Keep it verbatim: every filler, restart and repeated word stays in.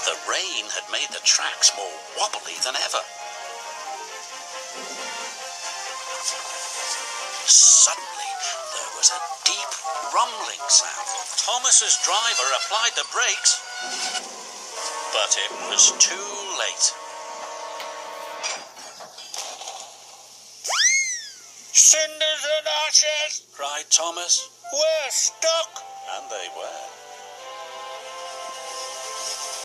The rain had made the tracks more wobbly than ever. Suddenly, there was a deep rumbling sound. Thomas's driver applied the brakes, but it was too late. Cinders and ashes, cried Thomas. we're stuck. And they were.